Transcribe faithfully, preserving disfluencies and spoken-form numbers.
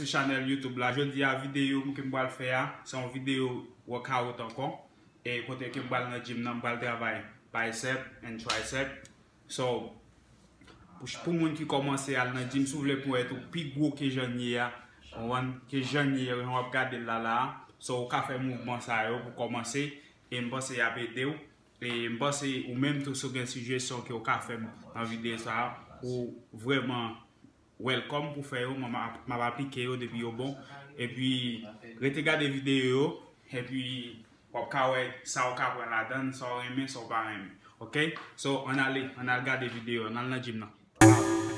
channel YouTube là. Je dis à vidéo que je vais faire, c'est une vidéo workout encore. Et côté que je vais dans le gym, je vais travailler bicep and tricep. So, pour les gens qui commencent à aller dans le gym, si vous voulez pour être plus gros que j'en ai, que j'en ai, on va regarder là là. So, on va faire mouvement ça pour commencer. Et je pense que ça va aider. Et je pense que ou même tout sur une suggestion que vous avez fait dans la vidéo ça, ou vraiment welcome pour faire, je vais appliquer depuis au bon. Et puis, regardez les vidéos. Et puis, ça va prendre la donne, ça va aimer, ça va pas aimer. Ok? So, on allait, on a regardé les vidéos, on a le gym là.